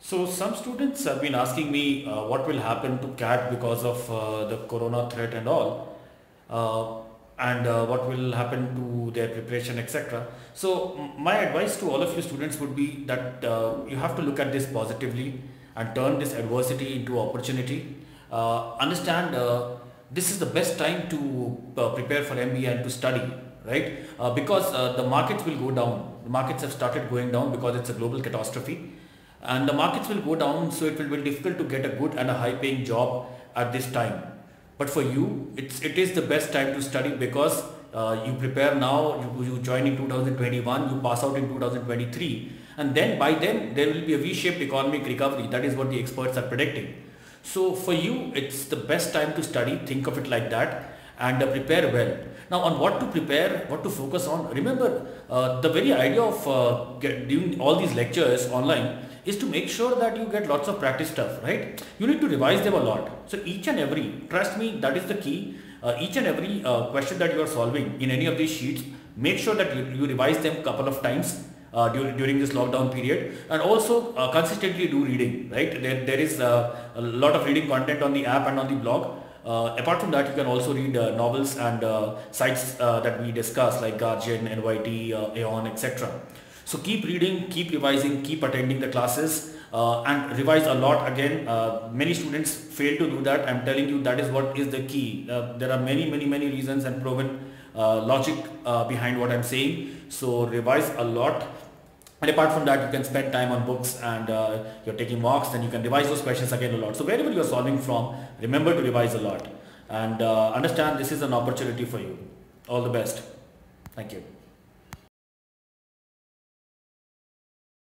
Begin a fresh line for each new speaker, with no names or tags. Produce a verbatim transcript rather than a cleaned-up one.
So some students have been asking me uh, what will happen to C A T because of uh, the corona threat and all, uh, and uh, what will happen to their preparation, et cetera. So m- my advice to all of you students would be that uh, you have to look at this positively and turn this adversity into opportunity. Uh, understand uh, this is the best time to uh, prepare for M B A and to study, right? Uh, because uh, the markets will go down. The markets have started going down because it's a global catastrophe, and the markets will go down, so it will be difficult to get a good and a high paying job at this time. But for you, it's it is the best time to study because uh, you prepare now, you, you join in two thousand twenty-one, you pass out in two thousand twenty-three, and then by then there will be a V-shaped economic recovery. That is what the experts are predicting. So for you, it's the best time to study. Think of it like that, and uh, prepare well. Now, on what to prepare, what to focus on. Remember, uh, the very idea of uh, get, doing all these lectures online is to make sure that you get lots of practice stuff, right? You need to revise them a lot. So each and every, trust me, that is the key. Uh, each and every uh, question that you are solving in any of these sheets, make sure that you, you revise them a couple of times uh, during, during this lockdown period, and also uh, consistently do reading, right? There, there is uh, a lot of reading content on the app and on the blog. Uh, apart from that, you can also read uh, novels and uh, sites uh, that we discuss like Guardian, N Y T, uh, Aeon, et cetera. So keep reading, keep revising, keep attending the classes uh, and revise a lot. Again, uh, many students fail to do that. I'm telling you, that is what is the key. Uh, there are many, many, many reasons and proven uh, logic uh, behind what I'm saying. So revise a lot. And apart from that, you can spend time on books, and uh, you're taking mocks, then you can revise those questions again a lot. So wherever you're solving from, remember to revise a lot, and uh, understand this is an opportunity for you. All the best. Thank you.